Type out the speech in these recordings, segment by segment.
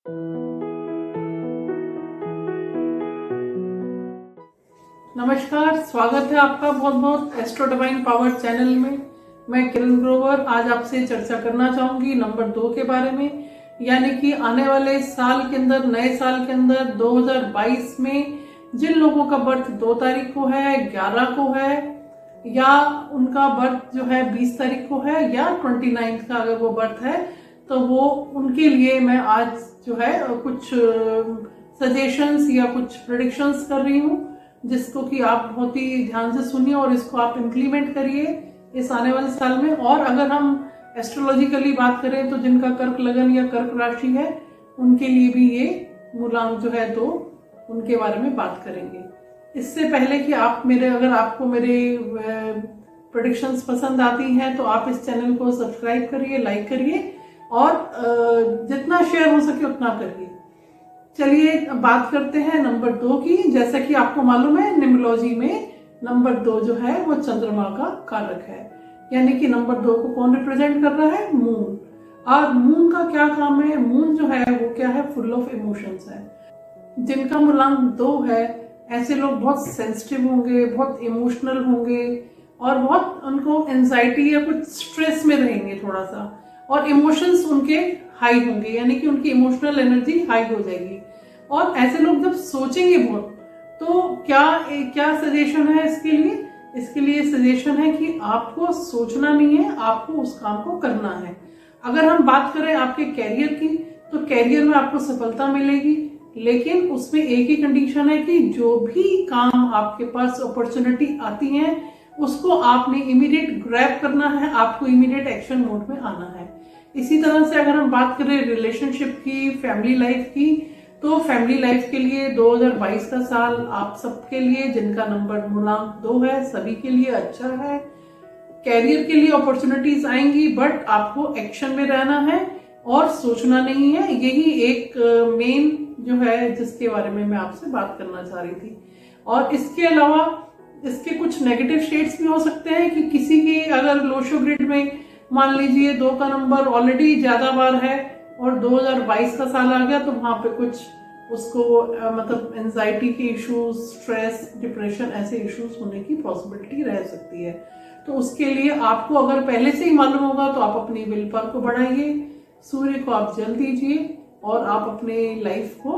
नमस्कार, स्वागत है आपका बहुत बहुत एस्ट्रो डिवाइन पावर चैनल में। मैं किरण ग्रोवर आज आपसे चर्चा करना चाहूंगी नंबर 2 के बारे में, यानी कि आने वाले साल के अंदर, नए साल के अंदर 2022 में जिन लोगों का बर्थ 2 तारीख को है, 11 को है, या उनका बर्थ जो है 20 तारीख को है, या 29 का अगर वो बर्थ है, तो वो उनके लिए मैं आज जो है कुछ सजेशंस या कुछ प्रेडिक्शंस कर रही हूँ, जिसको कि आप बहुत ही ध्यान से सुनिए और इसको आप इम्प्लीमेंट करिए इस आने वाले साल में। और अगर हम एस्ट्रोलॉजिकली बात करें तो जिनका कर्क लगन या कर्क राशि है, उनके लिए भी ये मूलांक जो है तो उनके बारे में बात करेंगे। इससे पहले कि अगर आपको मेरे प्रेडिक्शंस पसंद आती हैं तो आप इस चैनल को सब्सक्राइब करिए, लाइक करिए और जितना शेयर हो सके उतना करिए। चलिए बात करते हैं नंबर 2 की। जैसा कि आपको मालूम है, न्यूमरोलॉजी में नंबर 2 जो है वो चंद्रमा का कारक है, यानी कि नंबर 2 को कौन रिप्रेजेंट कर रहा है? मून। और मून का क्या काम है? मून जो है वो क्या है? फुल ऑफ इमोशंस है। जिनका मूलांक 2 है, ऐसे लोग बहुत सेंसिटिव होंगे, बहुत इमोशनल होंगे और बहुत उनको एंजाइटी या कुछ स्ट्रेस में रहेंगे थोड़ा सा, और इमोशंस उनके हाई होंगे, यानी कि उनकी इमोशनल एनर्जी हाई हो जाएगी। और ऐसे लोग जब सोचेंगे बहुत, तो क्या सजेशन है इसके लिए? इसके लिए सजेशन है कि आपको सोचना नहीं है, आपको उस काम को करना है। अगर हम बात करें आपके कैरियर की, तो कैरियर में आपको सफलता मिलेगी, लेकिन उसमें एक ही कंडीशन है कि जो भी काम आपके पास अपॉर्चुनिटी आती है उसको आपने इमीडिएट ग्रैब करना है, आपको इमीडिएट एक्शन मोड में आना है। इसी तरह से अगर हम बात करें रिलेशनशिप की, फैमिली लाइफ की, तो फैमिली लाइफ के लिए 2022 का साल आप सबके लिए, जिनका नंबर मूलांक 2 है, सभी के लिए अच्छा है। कैरियर के लिए अपॉर्चुनिटीज आएंगी, बट आपको एक्शन में रहना है और सोचना नहीं है। यही एक मेन जो है जिसके बारे में मैं आपसे बात करना चाह रही थी। और इसके अलावा इसके कुछ नेगेटिव शेड्स भी हो सकते हैं कि किसी की अगर लोशो ग्रिड में मान लीजिए 2 का नंबर ऑलरेडी ज्यादा बार है और 2022 का साल आ गया, तो वहां पे कुछ उसको मतलब एंजाइटी के इश्यूज, स्ट्रेस, डिप्रेशन, ऐसे इश्यूज होने की पॉसिबिलिटी रह सकती है। तो उसके लिए आपको अगर पहले से ही मालूम होगा तो आप अपनी विल पावर को बढ़ाइए, सूर्य को आप जल दीजिए और आप अपने लाइफ को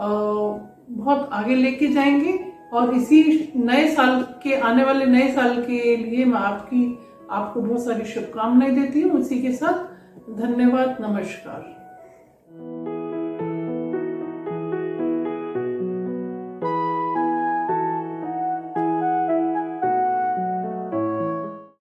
बहुत आगे लेके जाएंगे। और इसी नए साल के, आने वाले नए साल के लिए मैं आपको बहुत सारी शुभकामनाएं देती हूँ। इसी के साथ धन्यवाद, नमस्कार।